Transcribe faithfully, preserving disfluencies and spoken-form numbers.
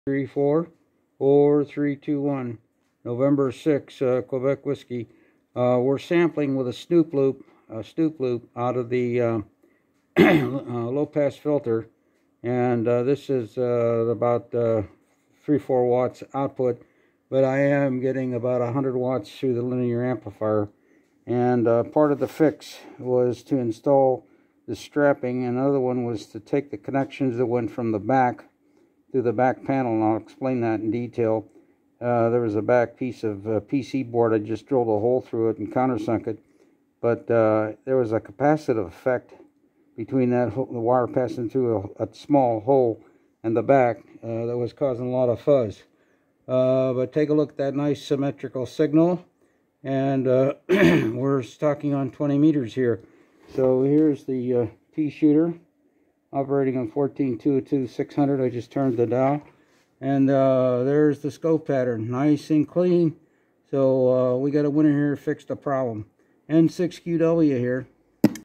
three four four three two one, November sixth, uh, Quebec Whiskey. Uh, we're sampling with a snoop loop, a snoop loop out of the uh, uh, low pass filter, and uh, this is uh, about uh, three four watts output, but I am getting about one hundred watts through the linear amplifier. And uh, part of the fix was to install the strapping, and another one was to take the connections that went from the back to the back panel, and I'll explain that in detail. Uh, there was a back piece of uh, P C board. I just drilled a hole through it and countersunk it, but uh, there was a capacitive effect between that the wire passing through a, a small hole and the back uh, that was causing a lot of fuzz. Uh, but take a look at that nice symmetrical signal, and uh, we're talking on twenty meters here. So here's the uh, Peashooter operating on fourteen two oh two six hundred. I just turned the dial, and uh, there's the scope pattern, nice and clean. So uh, we got a winner here to fix the problem. N six Q W here.